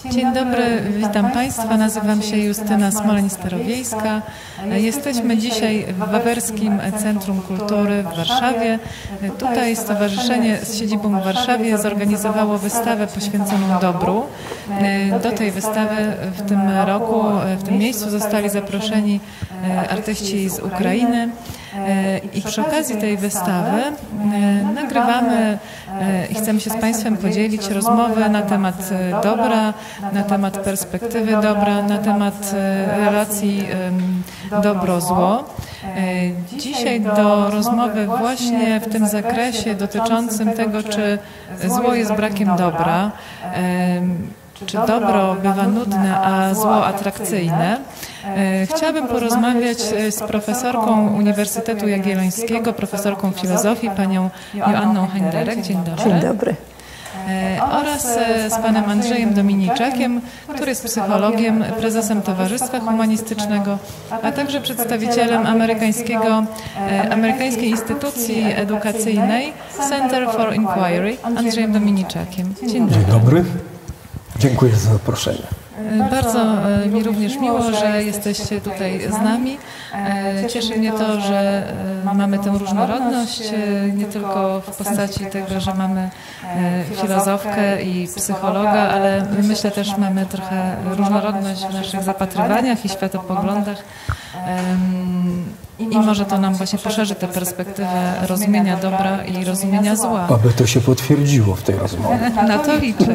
Dzień dobry, witam Państwa. Nazywam się Justyna Smoleń-Starowiejska. Jesteśmy dzisiaj w Wawerskim Centrum Kultury w Warszawie. Tutaj stowarzyszenie z siedzibą w Warszawie zorganizowało wystawę poświęconą dobru. Do tej wystawy w tym roku, w tym miejscu zostali zaproszeni artyści z Ukrainy. I przy okazji tej wystawy nagrywamy i chcemy się z Państwem podzielić rozmowę na temat dobra, na temat perspektywy dobra, na temat relacji dobro-zło. Dzisiaj do rozmowy właśnie w tym zakresie dotyczącym tego, czy zło jest brakiem dobra, czy dobro bywa nudne, a zło atrakcyjne. Chciałabym porozmawiać z profesorką Uniwersytetu Jagiellońskiego, profesorką filozofii, panią Joanną Henderek. Dzień dobry. Dzień dobry. Oraz z panem Andrzejem Dominiczakiem, który jest psychologiem, prezesem Towarzystwa Humanistycznego, a także przedstawicielem amerykańskiej instytucji edukacyjnej Center for Inquiry, Andrzejem Dominiczakiem. Dzień dobry. Dzień dobry. Dziękuję za zaproszenie. Bardzo mi również miło, że jesteście tutaj z nami. Cieszy mnie to, że mamy tę różnorodność, nie tylko w postaci tego, że mamy filozofkę i psychologa, ale myślę też mamy trochę różnorodność w naszych zapatrywaniach i światopoglądach. I może to nam właśnie poszerzy tę perspektywę rozumienia dobra i rozumienia zła. Aby to się potwierdziło w tej rozmowie. Na to liczę.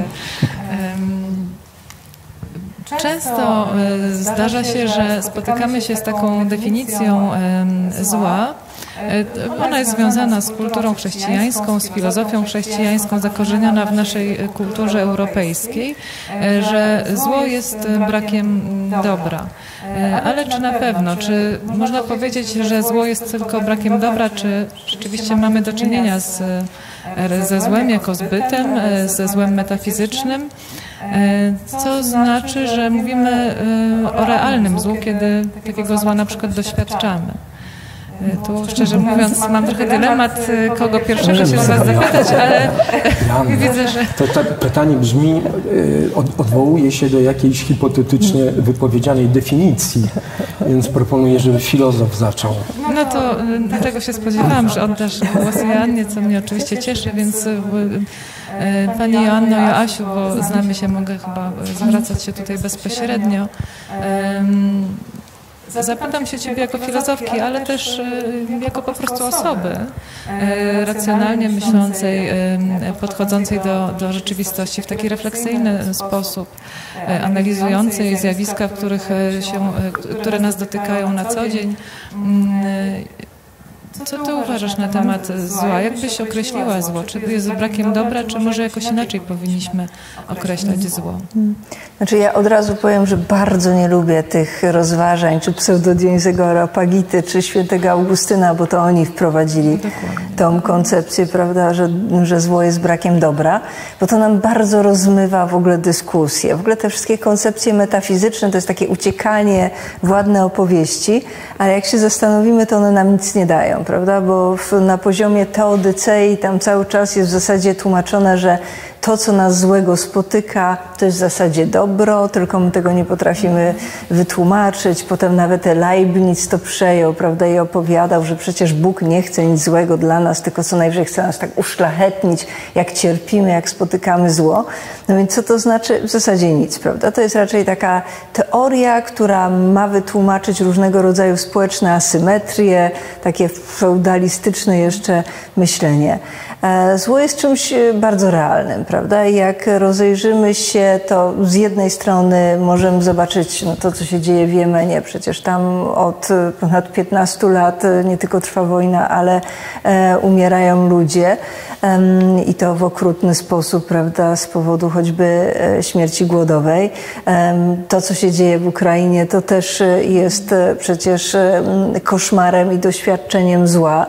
Często zdarza się, że spotykamy się z taką definicją zła. Ona jest związana z kulturą chrześcijańską, z filozofią chrześcijańską, zakorzeniona w naszej kulturze europejskiej, że zło jest brakiem dobra. Ale czy na pewno? Czy można powiedzieć, że zło jest tylko brakiem dobra, czy rzeczywiście mamy do czynienia ze złem jako zbytem, ze złem metafizycznym? Co znaczy, że mówimy o realnym złu, kiedy takiego zła na przykład doświadczamy. Tu szczerze mówiąc mam trochę dylemat, kogo pierwszego się was zapytać, ale widzę, że... To pytanie brzmi, odwołuje się do jakiejś hipotetycznie wypowiedzianej definicji, więc proponuję, żeby filozof zaczął. No to tego się spodziewałam, że oddasz głos Joannie, co mnie oczywiście cieszy, więc Pani Joanno, Joasiu, bo znamy się, mogę chyba zwracać się tutaj bezpośrednio. Zapytam się Ciebie jako filozofki, ale też jako po prostu osoby racjonalnie myślącej, podchodzącej do rzeczywistości w taki refleksyjny sposób, analizującej zjawiska, które nas dotykają na co dzień. Co Ty uważasz na temat zła? Jak byś określiła zło? Czy jest brakiem dobra, czy może jakoś inaczej powinniśmy określać zło? Znaczy ja od razu powiem, że bardzo nie lubię tych rozważań, czy pseudo-Dionizego Areopagity, czy świętego Augustyna, bo to oni wprowadzili tą koncepcję, prawda, że zło jest brakiem dobra, bo to nam bardzo rozmywa w ogóle dyskusję. W ogóle te wszystkie koncepcje metafizyczne to jest takie uciekanie w ładne opowieści, ale jak się zastanowimy, to one nam nic nie dają, prawda, bo na poziomie teodycei tam cały czas jest w zasadzie tłumaczone, że to, co nas złego spotyka, to jest w zasadzie dobro, tylko my tego nie potrafimy wytłumaczyć. Potem nawet Leibniz to przejął, prawda, i opowiadał, że przecież Bóg nie chce nic złego dla nas, tylko co najwyżej chce nas tak uszlachetnić, jak cierpimy, jak spotykamy zło. No więc co to znaczy? W zasadzie nic, prawda? To jest raczej taka teoria, która ma wytłumaczyć różnego rodzaju społeczne asymetrie, takie feudalistyczne jeszcze myślenie. Zło jest czymś bardzo realnym, prawda? I jak rozejrzymy się, to z jednej strony możemy zobaczyć to, co się dzieje w Jemenie. Przecież tam od ponad 15 lat nie tylko trwa wojna, ale umierają ludzie i to w okrutny sposób, prawda? Z powodu choćby śmierci głodowej. To, co się dzieje w Ukrainie, to też jest przecież koszmarem i doświadczeniem zła.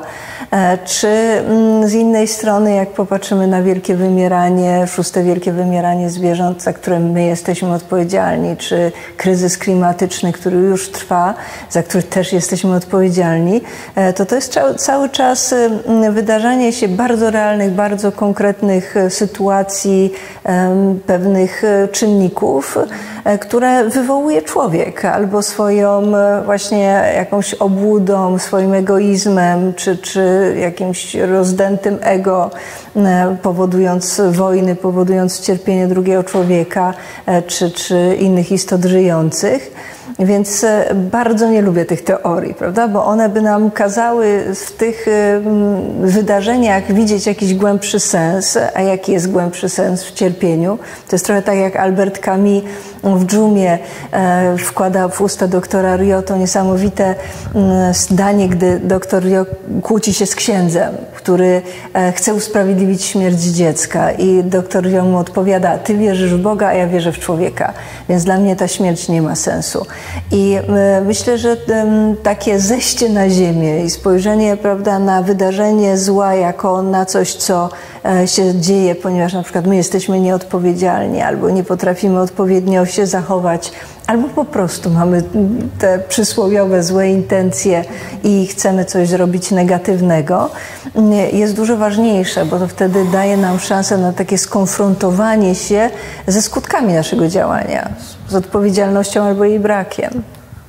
Czy z innej strony, jak popatrzymy na wielkie wymieranie, 6. wielkie wymieranie zwierząt, za które my jesteśmy odpowiedzialni, czy kryzys klimatyczny, który już trwa, za który też jesteśmy odpowiedzialni, to jest cały czas wydarzanie się bardzo realnych, bardzo konkretnych sytuacji, pewnych czynników, które wywołuje człowiek albo swoją właśnie jakąś obłudą, swoim egoizmem, czy jakimś rozdętym ego, powodując wojny, powodując cierpienie drugiego człowieka, czy innych istot żyjących. Więc bardzo nie lubię tych teorii, prawda? Bo one by nam kazały w tych wydarzeniach widzieć jakiś głębszy sens. A jaki jest głębszy sens w cierpieniu? To jest trochę tak jak Albert Camus w Dżumie wkłada w usta doktora Rio to niesamowite zdanie, gdy doktor Rio kłóci się z księdzem, który chce usprawiedliwić śmierć dziecka. I doktor Rio mu odpowiada: ty wierzysz w Boga, a ja wierzę w człowieka. Więc dla mnie ta śmierć nie ma sensu. I myślę, że takie zejście na ziemię i spojrzenie, prawda, na wydarzenie zła jako na coś, co się dzieje, ponieważ na przykład my jesteśmy nieodpowiedzialni albo nie potrafimy odpowiednio się zachować, albo po prostu mamy te przysłowiowe złe intencje i chcemy coś zrobić negatywnego, jest dużo ważniejsze, bo to wtedy daje nam szansę na takie skonfrontowanie się ze skutkami naszego działania, z odpowiedzialnością albo jej brakiem.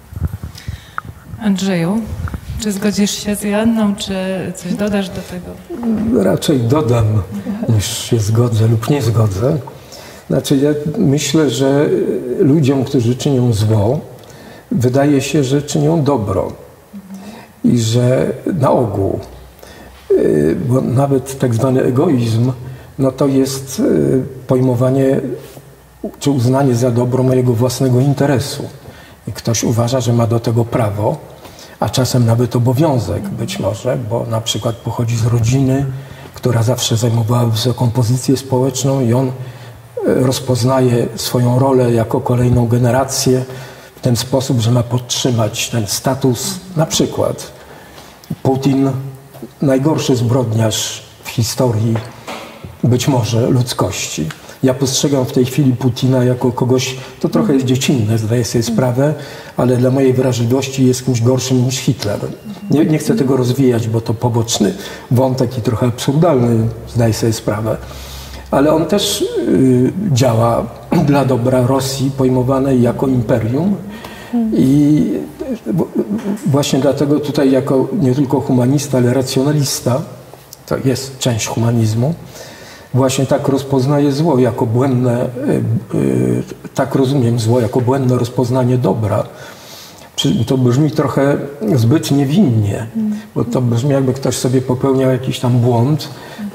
Andrzeju, czy zgodzisz się z Joanną, czy coś dodasz do tego? Raczej dodam, niż się zgodzę lub nie zgodzę. Znaczy, ja myślę, że ludziom, którzy czynią zło, wydaje się, że czynią dobro. I że na ogół, bo nawet tak zwany egoizm, no to jest pojmowanie czy uznanie za dobro mojego własnego interesu. I ktoś uważa, że ma do tego prawo, a czasem nawet obowiązek być może, bo na przykład pochodzi z rodziny, która zawsze zajmowała wysoką pozycję społeczną i on rozpoznaje swoją rolę jako kolejną generację w ten sposób, że ma podtrzymać ten status. Na przykład Putin, najgorszy zbrodniarz w historii być może ludzkości. Ja postrzegam w tej chwili Putina jako kogoś, to trochę jest dziecinne, zdaję sobie sprawę, ale dla mojej wrażliwości jest kimś gorszym niż Hitler. Nie chcę tego rozwijać, bo to poboczny wątek i trochę absurdalny, zdaję sobie sprawę. Ale on też działa dla dobra Rosji pojmowanej jako imperium i właśnie dlatego tutaj jako nie tylko humanista, ale racjonalista, to jest część humanizmu, właśnie tak rozpoznaje zło jako błędne, tak rozumiem zło jako błędne rozpoznanie dobra. To brzmi trochę zbyt niewinnie, bo to brzmi, jakby ktoś sobie popełniał jakiś tam błąd,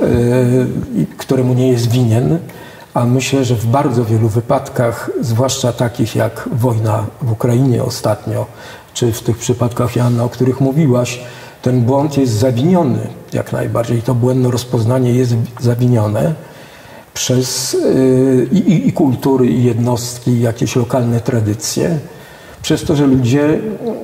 któremu nie jest winien, a myślę, że w bardzo wielu wypadkach, zwłaszcza takich jak wojna w Ukrainie ostatnio, czy w tych przypadkach, Joanna, o których mówiłaś, ten błąd jest zawiniony jak najbardziej. To błędne rozpoznanie jest zawinione przez i kultury, i jednostki, i jakieś lokalne tradycje, przez to, że ludzie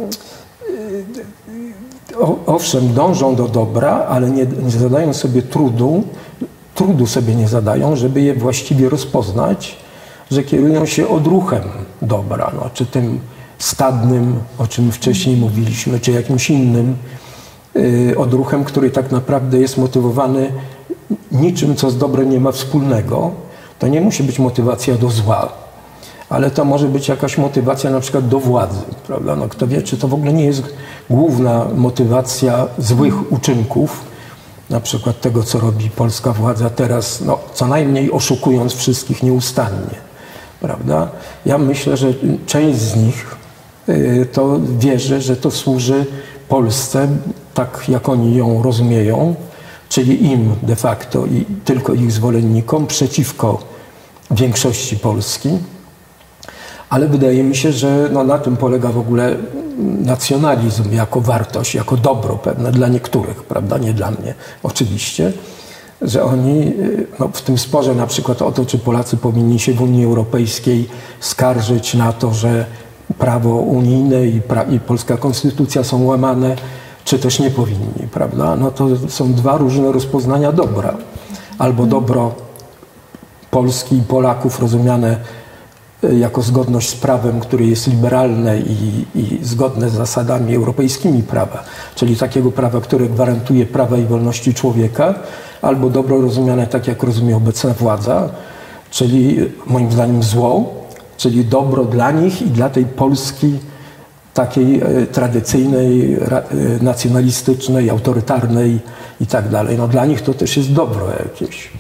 owszem, dążą do dobra, ale nie zadają sobie trudu sobie nie zadają, żeby je właściwie rozpoznać, że kierują się odruchem dobra, no, czy tym stadnym, o czym wcześniej mówiliśmy, czy jakimś innym odruchem, który tak naprawdę jest motywowany niczym, co z dobrem nie ma wspólnego. To nie musi być motywacja do zła, ale to może być jakaś motywacja na przykład do władzy, prawda? No, kto wie, czy to w ogóle nie jest główna motywacja złych uczynków, na przykład tego, co robi polska władza teraz, no, co najmniej oszukując wszystkich nieustannie, prawda? Ja myślę, że część z nich to wierzy, że to służy Polsce, tak jak oni ją rozumieją, czyli im de facto i tylko ich zwolennikom przeciwko większości Polski. Ale wydaje mi się, że no, na tym polega w ogóle nacjonalizm jako wartość, jako dobro pewne dla niektórych, prawda? Nie dla mnie oczywiście, że oni no, w tym sporze na przykład o to, czy Polacy powinni się w Unii Europejskiej skarżyć na to, że prawo unijne i polska konstytucja są łamane, czy też nie powinni, prawda? No to są dwa różne rozpoznania dobra. Albo dobro Polski i Polaków rozumiane jako zgodność z prawem, które jest liberalne i zgodne z zasadami europejskimi prawa, czyli takiego prawa, które gwarantuje prawa i wolności człowieka, albo dobro rozumiane tak, jak rozumie obecna władza, czyli moim zdaniem zło, czyli dobro dla nich i dla tej Polski takiej tradycyjnej, nacjonalistycznej, autorytarnej i tak dalej. No dla nich to też jest dobro jakieś.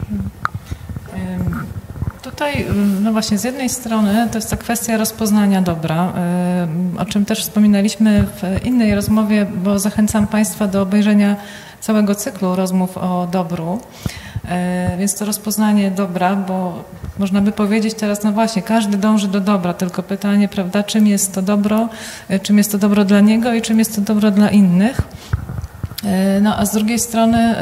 Tutaj, no właśnie, z jednej strony to jest ta kwestia rozpoznania dobra, o czym też wspominaliśmy w innej rozmowie, bo zachęcam Państwa do obejrzenia całego cyklu rozmów o dobru. Więc to rozpoznanie dobra, bo można by powiedzieć teraz, no właśnie, każdy dąży do dobra, tylko pytanie, prawda, czym jest to dobro dla niego i czym jest to dobro dla innych. No a z drugiej strony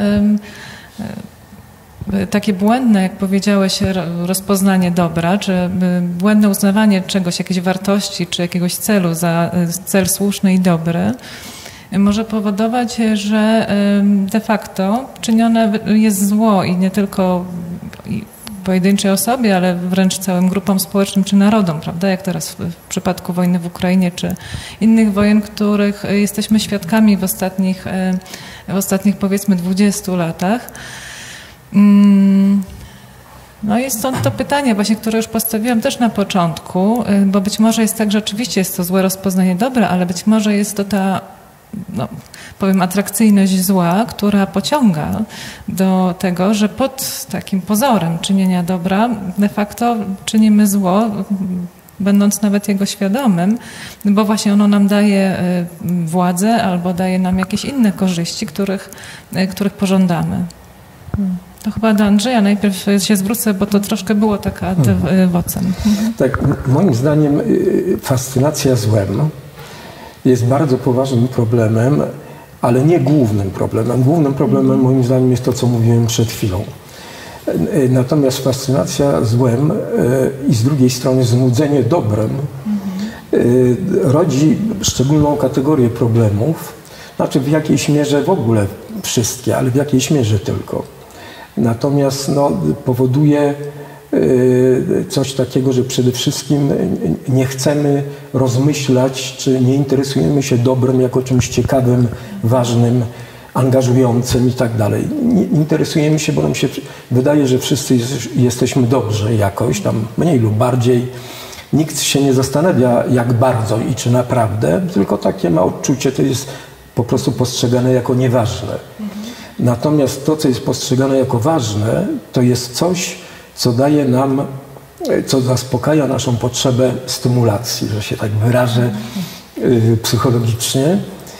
takie błędne, jak powiedziałeś, rozpoznanie dobra, czy błędne uznawanie czegoś, jakiejś wartości, czy jakiegoś celu za cel słuszny i dobry, może powodować, że de facto czynione jest zło i nie tylko pojedynczej osobie, ale wręcz całym grupom społecznym czy narodom, prawda? Jak teraz w przypadku wojny w Ukrainie czy innych wojen, których jesteśmy świadkami w ostatnich powiedzmy 20 latach. No i stąd to pytanie właśnie, które już postawiłam też na początku, bo być może jest tak, że oczywiście jest to złe rozpoznanie dobra, ale być może jest to ta, no, powiem, atrakcyjność zła, która pociąga do tego, że pod takim pozorem czynienia dobra de facto czynimy zło, będąc nawet jego świadomym, bo właśnie ono nam daje władzę albo daje nam jakieś inne korzyści, których pożądamy. To chyba do Andrzeja najpierw się zwrócę, bo to troszkę było tak ad vocem. Tak, moim zdaniem fascynacja złem jest bardzo poważnym problemem, ale nie głównym problemem. Głównym problemem moim zdaniem jest to, co mówiłem przed chwilą. Natomiast fascynacja złem i z drugiej strony znudzenie dobrem rodzi szczególną kategorię problemów, znaczy w jakiejś mierze w ogóle wszystkie, ale w jakiejś mierze tylko. Natomiast no, powoduje coś takiego, że przede wszystkim nie chcemy rozmyślać, czy nie interesujemy się dobrem jako czymś ciekawym, ważnym, angażującym i tak dalej. Nie interesujemy się, bo nam się wydaje, że wszyscy jesteśmy dobrzy jakoś, tam mniej lub bardziej. Nikt się nie zastanawia, jak bardzo i czy naprawdę, tylko takie ma odczucie, to jest po prostu postrzegane jako nieważne. Natomiast to, co jest postrzegane jako ważne, to jest coś, co daje nam, co zaspokaja naszą potrzebę stymulacji, że się tak wyrażę psychologicznie.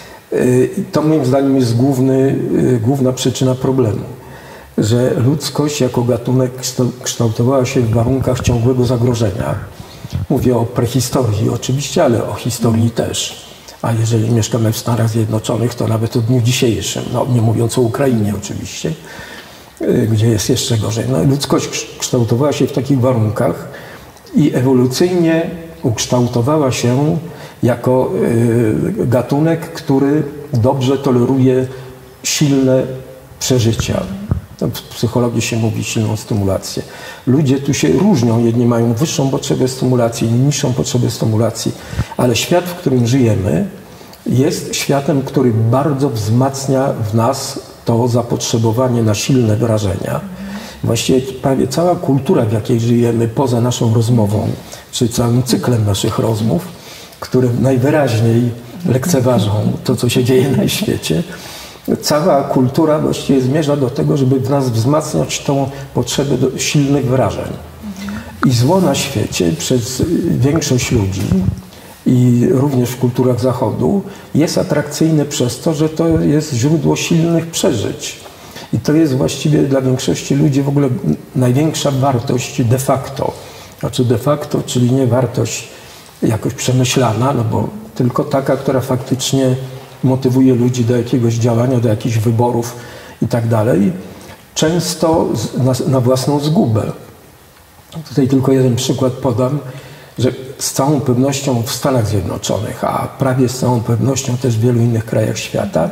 To moim zdaniem jest główna przyczyna problemu, że ludzkość jako gatunek kształtowała się w warunkach ciągłego zagrożenia. Mówię o prehistorii oczywiście, ale o historii też. A jeżeli mieszkamy w Stanach Zjednoczonych, to nawet o dniu dzisiejszym, no, nie mówiąc o Ukrainie oczywiście, gdzie jest jeszcze gorzej. No, ludzkość kształtowała się w takich warunkach i ewolucyjnie ukształtowała się jako gatunek, który dobrze toleruje silne przeżycia. W psychologii się mówi silną stymulację. Ludzie tu się różnią, jedni mają wyższą potrzebę stymulacji, inni niższą potrzebę stymulacji, ale świat, w którym żyjemy, jest światem, który bardzo wzmacnia w nas to zapotrzebowanie na silne wyrażenia. Właściwie prawie cała kultura, w jakiej żyjemy, poza naszą rozmową, czy całym cyklem naszych rozmów, które najwyraźniej lekceważą to, co się dzieje na świecie, cała kultura właściwie zmierza do tego, żeby w nas wzmacniać tą potrzebę do silnych wyrażeń. I zło na świecie przez większość ludzi i również w kulturach Zachodu jest atrakcyjne przez to, że to jest źródło silnych przeżyć. I to jest właściwie dla większości ludzi w ogóle największa wartość de facto. Znaczy de facto, czyli nie wartość jakoś przemyślana, no bo tylko taka, która faktycznie motywuje ludzi do jakiegoś działania, do jakichś wyborów i tak dalej, często na własną zgubę. Tutaj tylko jeden przykład podam, że z całą pewnością w Stanach Zjednoczonych, a prawie z całą pewnością też w wielu innych krajach świata,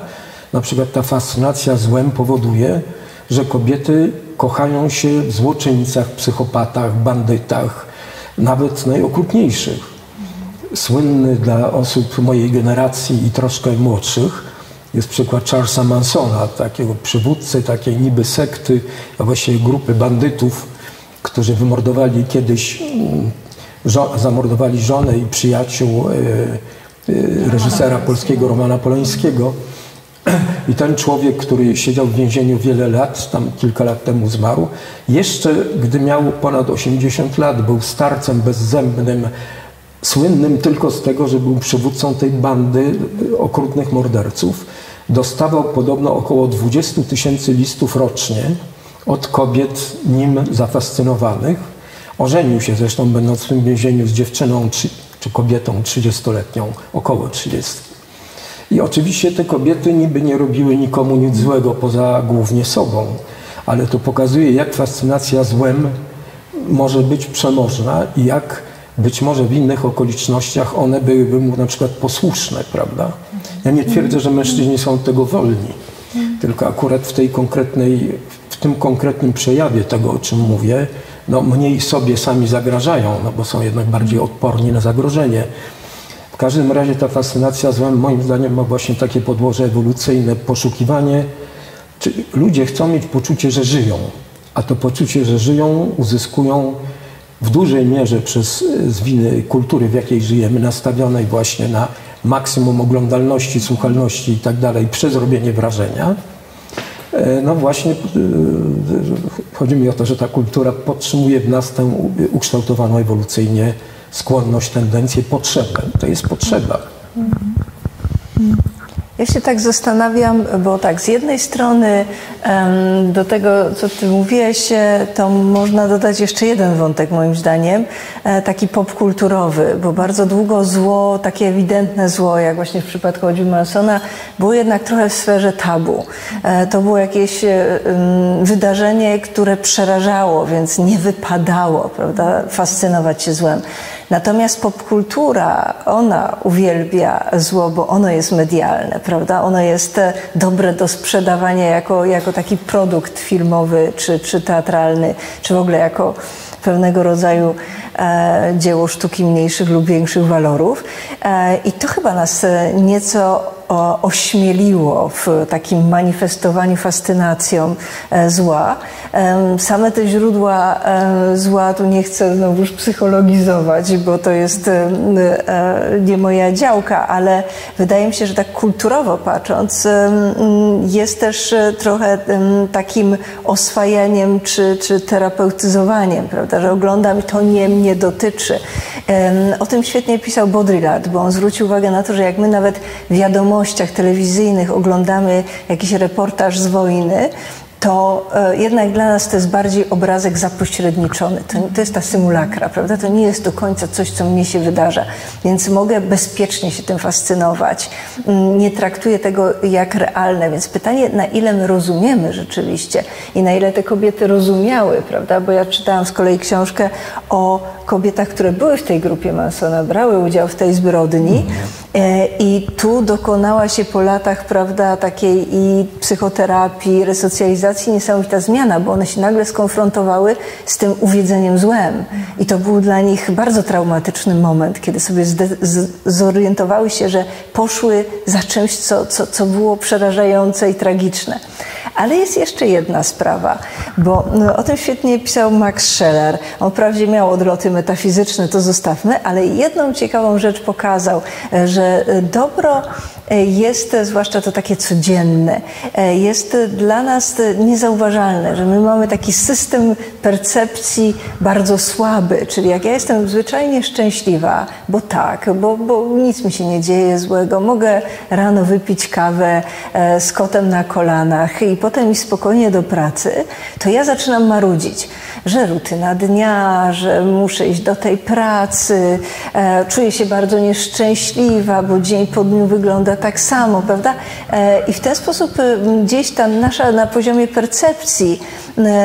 Na przykład ta fascynacja złem powoduje, że kobiety kochają się w złoczyńcach, psychopatach, bandytach, nawet najokrutniejszych. Słynny dla osób mojej generacji i troszkę młodszych jest przykład Charlesa Mansona, takiego przywódcy takiej niby sekty, a właściwie grupy bandytów, którzy wymordowali kiedyś, zamordowali żonę i przyjaciół reżysera polskiego Romana Polańskiego. I ten człowiek, który siedział w więzieniu wiele lat, tam kilka lat temu zmarł, jeszcze gdy miał ponad 80 lat, był starcem bezzębnym, słynnym tylko z tego, że był przywódcą tej bandy okrutnych morderców. Dostawał podobno około 20 000 listów rocznie od kobiet nim zafascynowanych. Ożenił się zresztą, będąc w tym więzieniu, z dziewczyną czy kobietą 30-letnią, około 30. I oczywiście te kobiety niby nie robiły nikomu nic złego poza głównie sobą, ale to pokazuje, jak fascynacja złem może być przemożna i jak być może w innych okolicznościach one byłyby mu na przykład posłuszne, prawda? Ja nie twierdzę, że mężczyźni są od tego wolni, tylko akurat w tym konkretnym przejawie tego, o czym mówię, no mniej sobie sami zagrażają, no bo są jednak bardziej odporni na zagrożenie. W każdym razie ta fascynacja złem moim zdaniem ma właśnie takie podłoże ewolucyjne, poszukiwanie, czy ludzie chcą mieć poczucie, że żyją, a to poczucie, że żyją, uzyskują w dużej mierze z winy kultury, w jakiej żyjemy, nastawionej właśnie na maksimum oglądalności, słuchalności i tak dalej, przez robienie wrażenia. No właśnie chodzi mi o to, że ta kultura podtrzymuje w nas tę ukształtowaną ewolucyjnie skłonność, tendencję, potrzebę. To jest potrzeba. Ja się tak zastanawiam, bo tak, z jednej strony do tego, co ty mówiłeś, to można dodać jeszcze jeden wątek, moim zdaniem, taki popkulturowy, bo bardzo długo zło, takie ewidentne zło, jak właśnie w przypadku choćby Mansona, było jednak trochę w sferze tabu. To było jakieś wydarzenie, które przerażało, więc nie wypadało, prawda, fascynować się złem. Natomiast popkultura, ona uwielbia zło, bo ono jest medialne, prawda? Ono jest dobre do sprzedawania jako taki produkt filmowy, czy teatralny, czy w ogóle jako pewnego rodzaju dzieło sztuki mniejszych lub większych walorów. I to chyba nas nieco ośmieliło w takim manifestowaniu fascynacją zła. Same te źródła zła, tu nie chcę znowuż psychologizować, bo to jest nie moja działka, ale wydaje mi się, że tak kulturowo patrząc jest też trochę takim oswajaniem czy terapeutyzowaniem, prawda, że oglądam i to nie mnie dotyczy. O tym świetnie pisał Baudrillard, bo on zwrócił uwagę na to, że jak my nawet w wiadomościach telewizyjnych oglądamy jakiś reportaż z wojny, to jednak dla nas to jest bardziej obrazek zapośredniczony. To jest ta symulakra, prawda? To nie jest do końca coś, co mnie się wydarza. Więc mogę bezpiecznie się tym fascynować. Nie traktuję tego jak realne. Więc pytanie, na ile my rozumiemy rzeczywiście i na ile te kobiety rozumiały, prawda? Bo ja czytałam z kolei książkę o kobietach, które były w tej grupie Mansona, brały udział w tej zbrodni. I tu dokonała się po latach, prawda, takiej i psychoterapii, resocjalizacji niesamowita zmiana, bo one się nagle skonfrontowały z tym uwiedzeniem złem. I to był dla nich bardzo traumatyczny moment, kiedy sobie zorientowały się, że poszły za czymś, co było przerażające i tragiczne. Ale jest jeszcze jedna sprawa, bo o tym świetnie pisał Max Scheler. On wprawdzie miał odloty metafizyczne, to zostawmy, ale jedną ciekawą rzecz pokazał, że dobro jest, zwłaszcza to takie codzienne, jest dla nas niezauważalne, że my mamy taki system percepcji bardzo słaby, czyli jak ja jestem zwyczajnie szczęśliwa, bo tak, bo nic mi się nie dzieje złego, mogę rano wypić kawę z kotem na kolanach i potem iść spokojnie do pracy, to ja zaczynam marudzić, że rutyna dnia, że muszę iść do tej pracy, czuję się bardzo nieszczęśliwa, bo dzień po dniu wygląda tak samo, prawda? I w ten sposób gdzieś tam na poziomie percepcji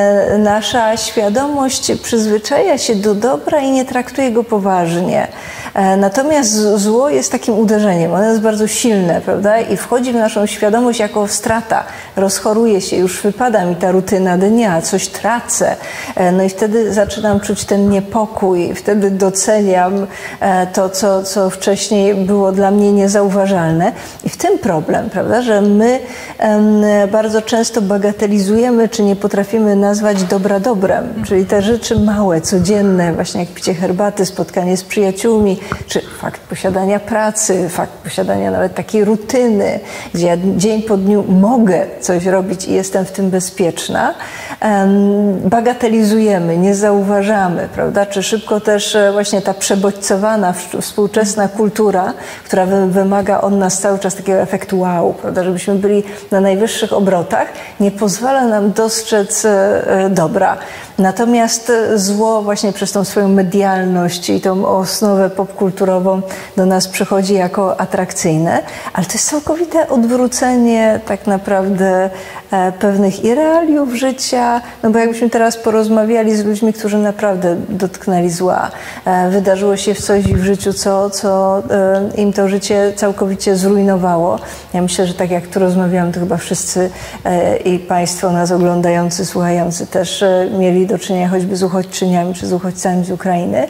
nasza świadomość przyzwyczaja się do dobra i nie traktuje go poważnie. Natomiast zło jest takim uderzeniem, ono jest bardzo silne, prawda? I wchodzi w naszą świadomość jako strata, rozchoruje się, już wypada mi ta rutyna dnia, coś tracę. No i wtedy zaczynam czuć ten niepokój, wtedy doceniam to, co wcześniej było dla mnie niezauważalne. I w tym problem, prawda, że my bardzo często bagatelizujemy, czy nie potrafimy nazwać dobra dobrem, czyli te rzeczy małe, codzienne, właśnie jak picie herbaty, spotkanie z przyjaciółmi, czy fakt posiadania pracy, fakt posiadania nawet takiej rutyny, gdzie ja dzień po dniu mogę coś robić i jestem w tym bezpieczna, bagatelizujemy, nie zauważamy, prawda? Czy szybko też właśnie ta przebodźcowana współczesna kultura, która wymaga od nas cały czas takiego efektu wow, prawda? Żebyśmy byli na najwyższych obrotach, nie pozwala nam dostrzec dobra. Natomiast zło właśnie przez tą swoją medialność i tą osnowę popkulturową do nas przychodzi jako atrakcyjne, ale to jest całkowite odwrócenie tak naprawdę pewnych i realiów życia, no bo jakbyśmy teraz porozmawiali z ludźmi, którzy naprawdę dotknęli zła, wydarzyło się coś w życiu, co im to życie całkowicie zrujnowało. Ja myślę, że tak jak tu rozmawiamy, to chyba wszyscy i Państwo nas oglądający, słuchający też mieli do czynienia choćby z uchodźczyniami czy z uchodźcami z Ukrainy.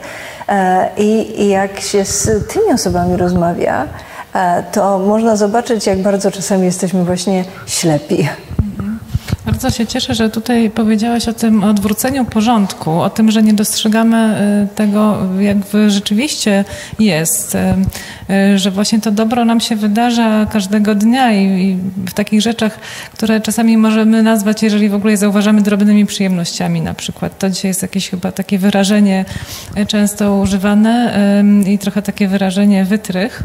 I jak się z tymi osobami rozmawia, to można zobaczyć, jak bardzo czasami jesteśmy właśnie ślepi. Bardzo się cieszę, że tutaj powiedziałaś o tym odwróceniu porządku, o tym, że nie dostrzegamy tego, jak rzeczywiście jest, że właśnie to dobro nam się wydarza każdego dnia i w takich rzeczach, które czasami możemy nazwać, jeżeli w ogóle je zauważamy, drobnymi przyjemnościami na przykład. To dzisiaj jest jakieś chyba takie wyrażenie często używane i trochę takie wyrażenie wytrych.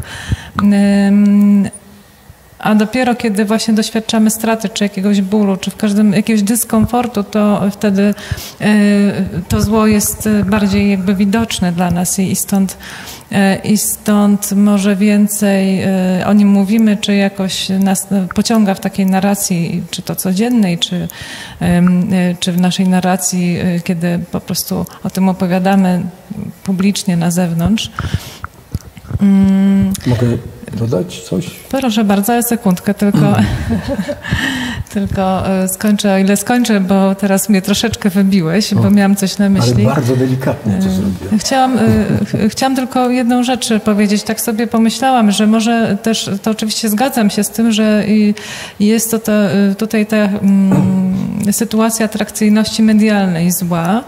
A dopiero kiedy właśnie doświadczamy straty, czy jakiegoś bólu, czy jakiegoś dyskomfortu, to wtedy to zło jest bardziej jakby widoczne dla nas i stąd może więcej o nim mówimy, czy jakoś nas pociąga w takiej narracji, czy to codziennej, czy w naszej narracji, kiedy po prostu o tym opowiadamy publicznie na zewnątrz. Mogę dodać coś? Proszę bardzo, ale sekundkę tylko skończę, o ile skończę, bo teraz mnie troszeczkę wybiłeś, bo miałam coś na myśli. Ale bardzo delikatnie to zrobiłam. Chciałam tylko jedną rzecz powiedzieć. Tak sobie pomyślałam, że może też, to oczywiście zgadzam się z tym, że jest to tutaj ta sytuacja atrakcyjności medialnej zła.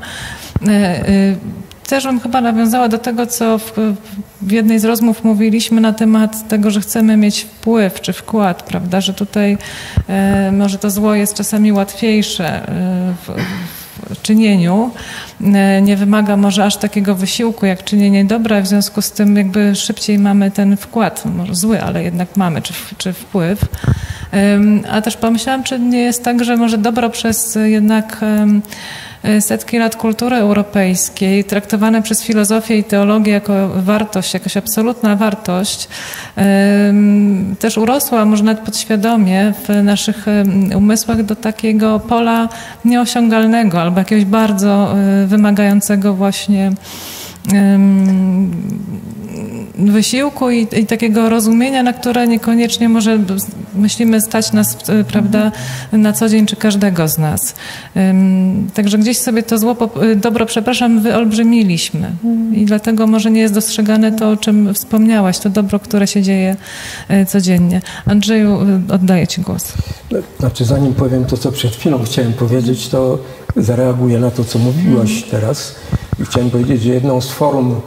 Też bym chyba nawiązała do tego, co w jednej z rozmów mówiliśmy na temat tego, że chcemy mieć wpływ czy wkład, prawda, że tutaj może to zło jest czasami łatwiejsze w czynieniu, nie wymaga może aż takiego wysiłku jak czynienie dobra, w związku z tym jakby szybciej mamy ten wkład, może zły, ale jednak mamy, czy wpływ. A też pomyślałam, czy nie jest tak, że może dobro przez jednak setki lat kultury europejskiej, traktowane przez filozofię i teologię jako wartość, jakaś absolutna wartość, też urosła, może nawet podświadomie w naszych umysłach do takiego pola nieosiągalnego albo jakiegoś bardzo wymagającego właśnie wysiłku i takiego rozumienia, na które niekoniecznie może myślimy stać nas, prawda, na co dzień czy każdego z nas. Także gdzieś sobie to dobro, wyolbrzymiliśmy i dlatego może nie jest dostrzegane to, o czym wspomniałaś, to dobro, które się dzieje codziennie. Andrzeju, oddaję Ci głos. Znaczy, zanim powiem to, co przed chwilą chciałem powiedzieć, to zareaguję na to, co mówiłaś teraz i chciałem powiedzieć, że jedną z form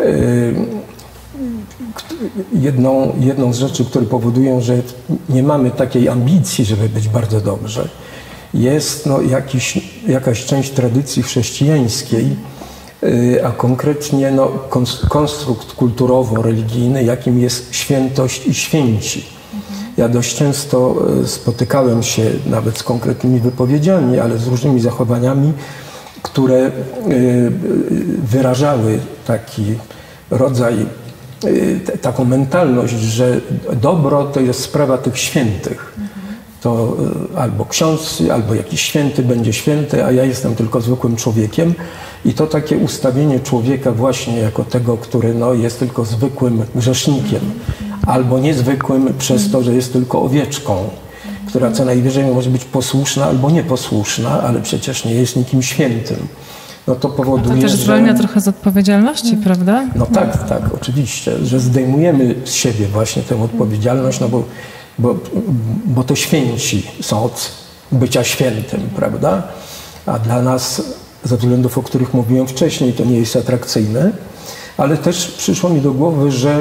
jedną z rzeczy, które powodują, że nie mamy takiej ambicji, żeby być bardzo dobrze, jest jakaś część tradycji chrześcijańskiej, a konkretnie konstrukt kulturowo-religijny, jakim jest świętość i święci. Ja dość często spotykałem się nawet z konkretnymi wypowiedziami, ale z różnymi zachowaniami, które wyrażały taki rodzaj, taką mentalność, że dobro to jest sprawa tych świętych. to albo ksiądz, albo jakiś święty będzie święty, a ja jestem tylko zwykłym człowiekiem. I to takie ustawienie człowieka właśnie jako tego, który no, jest tylko zwykłym grzesznikiem, albo niezwykłym przez to, że jest tylko owieczką, która co najwyżej może być posłuszna albo nieposłuszna, ale przecież nie jest nikim świętym. No to powoduje, to też zwalnia trochę z odpowiedzialności, prawda? No tak, tak, oczywiście, że zdejmujemy z siebie właśnie tę odpowiedzialność, no bo to święci są od bycia świętym, prawda? A dla nas, ze względów, o których mówiłem wcześniej, to nie jest atrakcyjne, ale też przyszło mi do głowy, że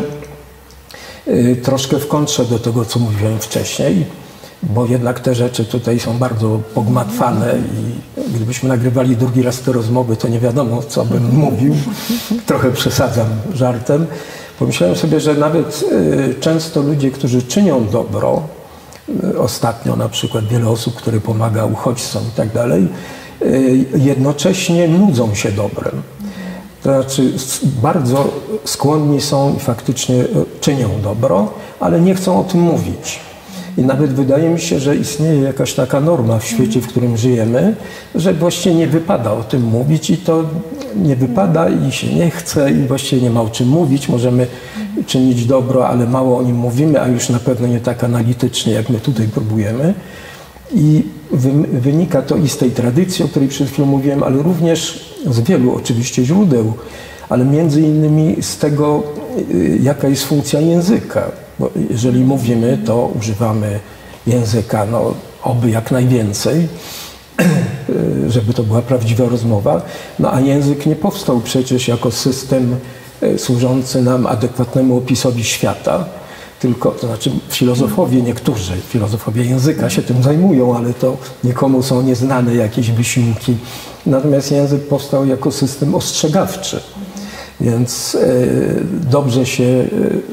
troszkę w kontrze do tego, co mówiłem wcześniej, bo jednak te rzeczy tutaj są bardzo pogmatwane i gdybyśmy nagrywali drugi raz te rozmowy, to nie wiadomo, co bym mówił. Trochę przesadzam żartem. Pomyślałem sobie, że nawet często ludzie, którzy czynią dobro, ostatnio na przykład wiele osób, które pomaga uchodźcom i tak dalej, jednocześnie nudzą się dobrem. To znaczy bardzo skłonni są i faktycznie czynią dobro, ale nie chcą o tym mówić. I nawet wydaje mi się, że istnieje jakaś taka norma w świecie, w którym żyjemy, że właściwie nie wypada o tym mówić i to nie wypada i się nie chce i właściwie nie ma o czym mówić. Możemy czynić dobro, ale mało o nim mówimy, a już na pewno nie tak analitycznie, jak my tutaj próbujemy. I wynika to i z tej tradycji, o której przed chwilą mówiłem, ale również z wielu oczywiście źródeł, ale między innymi z tego, jaka jest funkcja języka. Bo jeżeli mówimy, to używamy języka, no, oby jak najwięcej, żeby to była prawdziwa rozmowa. No a język nie powstał przecież jako system służący nam adekwatnemu opisowi świata, tylko, to znaczy filozofowie, niektórzy filozofowie języka się tym zajmują, ale to nikomu są nieznane jakieś wysiłki. Natomiast język powstał jako system ostrzegawczy, więc dobrze się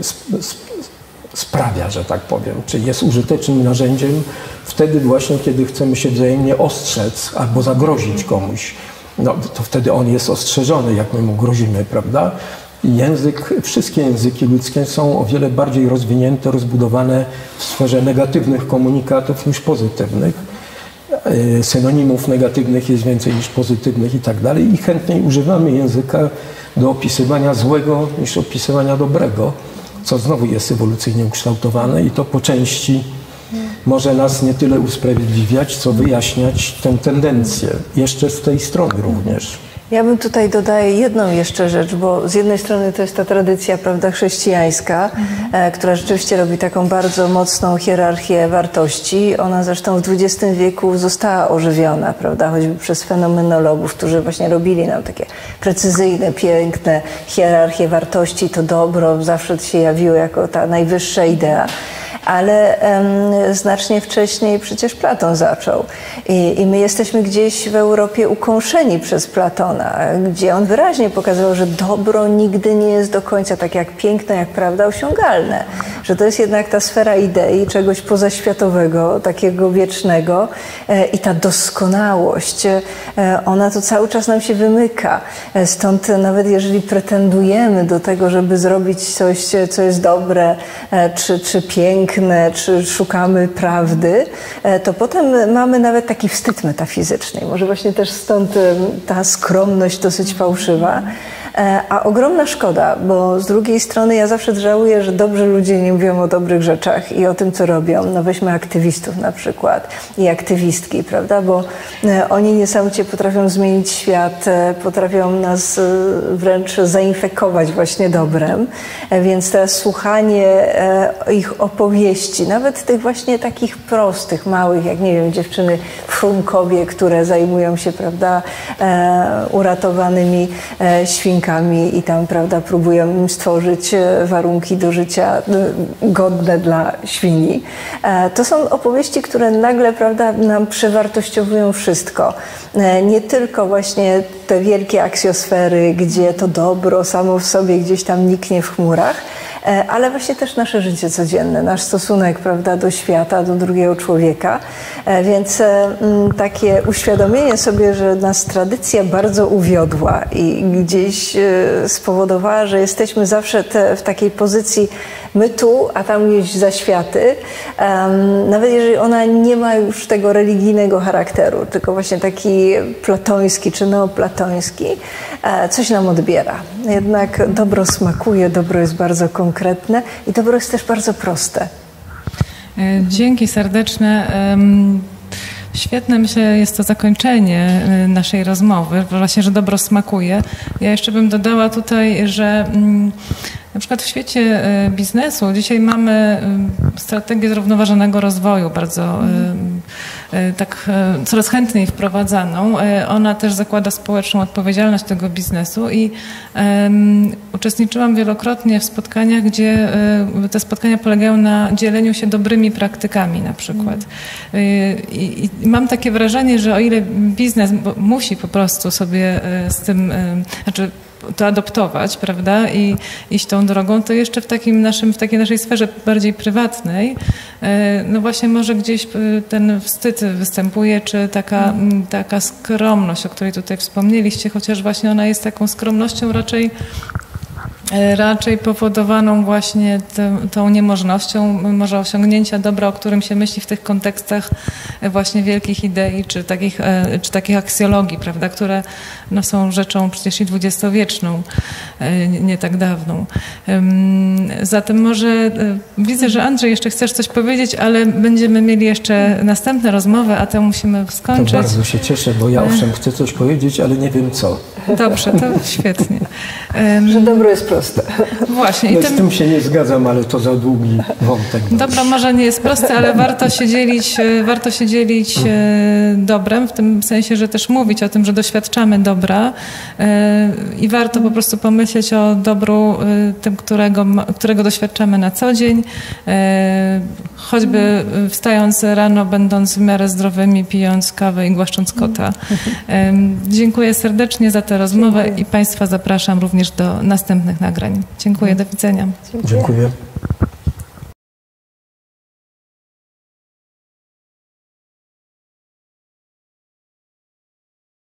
sprawia, że tak powiem, czy jest użytecznym narzędziem wtedy właśnie, kiedy chcemy się wzajemnie ostrzec albo zagrozić komuś. No, to wtedy on jest ostrzeżony, jak my mu grozimy, prawda? I język, wszystkie języki ludzkie są o wiele bardziej rozwinięte, rozbudowane w sferze negatywnych komunikatów niż pozytywnych. Synonimów negatywnych jest więcej niż pozytywnych i tak dalej. I chętniej używamy języka do opisywania złego niż opisywania dobrego, co znowu jest ewolucyjnie ukształtowane i to po części może nas nie tyle usprawiedliwiać, co wyjaśniać tę tendencję, jeszcze z tej strony również. Ja bym tutaj dodaję jedną jeszcze rzecz, bo z jednej strony to jest ta tradycja, prawda, chrześcijańska, która rzeczywiście robi taką bardzo mocną hierarchię wartości. Ona zresztą w XX wieku została ożywiona, prawda, choćby przez fenomenologów, którzy właśnie robili nam takie precyzyjne, piękne hierarchie wartości. To dobro zawsze się jawiło jako ta najwyższa idea. Ale znacznie wcześniej przecież Platon zaczął. I my jesteśmy gdzieś w Europie ukąszeni przez Platona, gdzie on wyraźnie pokazywał, że dobro nigdy nie jest do końca tak jak piękno, jak prawda osiągalne. Że to jest jednak ta sfera idei, czegoś pozaświatowego, takiego wiecznego i ta doskonałość, ona to cały czas nam się wymyka. Stąd nawet jeżeli pretendujemy do tego, żeby zrobić coś, co jest dobre, czy piękne, czy szukamy prawdy, to potem mamy nawet taki wstyd metafizyczny. Może właśnie też stąd ta skromność dosyć fałszywa. A ogromna szkoda, bo z drugiej strony ja zawsze żałuję, że dobrzy ludzie nie mówią o dobrych rzeczach i o tym, co robią. No weźmy aktywistów na przykład i aktywistki, prawda, bo oni niesamowicie potrafią zmienić świat, potrafią nas wręcz zainfekować właśnie dobrem, więc teraz słuchanie ich opowieści, nawet tych właśnie takich prostych, małych, jak nie wiem, dziewczyny w Chrumkowie, które zajmują się, prawda, uratowanymi świnkami i tam, prawda, próbują im stworzyć warunki do życia godne dla świni. To są opowieści, które nagle, prawda, nam przewartościowują wszystko. Nie tylko właśnie te wielkie aksjosfery, gdzie to dobro samo w sobie gdzieś tam niknie w chmurach, ale właśnie też nasze życie codzienne, nasz stosunek, prawda, do świata, do drugiego człowieka. Więc takie uświadomienie sobie, że nas tradycja bardzo uwiodła i gdzieś spowodowała, że jesteśmy zawsze w takiej pozycji my tu, a tam gdzieś za światy, nawet jeżeli ona nie ma już tego religijnego charakteru, tylko właśnie taki platoński czy neoplatoński, coś nam odbiera. Jednak dobro smakuje, dobro jest bardzo konkretne i dobro jest też bardzo proste. Dzięki serdeczne. Świetne, myślę, jest to zakończenie naszej rozmowy, właśnie, że dobro smakuje. Ja jeszcze bym dodała tutaj, że na przykład w świecie biznesu dzisiaj mamy strategię zrównoważonego rozwoju, bardzo tak coraz chętniej wprowadzaną. Ona też zakłada społeczną odpowiedzialność tego biznesu i uczestniczyłam wielokrotnie w spotkaniach, gdzie te spotkania polegają na dzieleniu się dobrymi praktykami na przykład. I mam takie wrażenie, że o ile biznes musi po prostu sobie z tym, znaczy to adoptować, prawda, i iść tą drogą, to jeszcze w takiej naszej sferze bardziej prywatnej, no właśnie może gdzieś ten wstyd występuje, czy taka skromność, o której tutaj wspomnieliście, chociaż właśnie ona jest taką skromnością raczej powodowaną właśnie tą niemożnością może osiągnięcia dobra, o którym się myśli w tych kontekstach właśnie wielkich idei, czy takich aksjologii, prawda, które no, są rzeczą przecież i dwudziestowieczną, nie tak dawną. Zatem może widzę, że Andrzej jeszcze chcesz coś powiedzieć, ale będziemy mieli jeszcze następne rozmowy, a tę musimy skończyć. To bardzo się cieszę, bo ja owszem chcę coś powiedzieć, ale nie wiem co. Dobrze, to świetnie. Że dobro jest proste. Właśnie. No z tym się nie zgadzam, ale to za długi wątek. Dobro może nie jest proste, ale warto się dzielić dobrem, w tym sensie, że też mówić o tym, że doświadczamy dobra i warto po prostu pomyśleć o dobru tym, którego doświadczamy na co dzień, choćby wstając rano, będąc w miarę zdrowymi, pijąc kawę i głaszcząc kota. Dziękuję serdecznie za tę rozmowę i Państwa zapraszam również do następnych nagrań. Dziękuję, do widzenia. Dziękuję.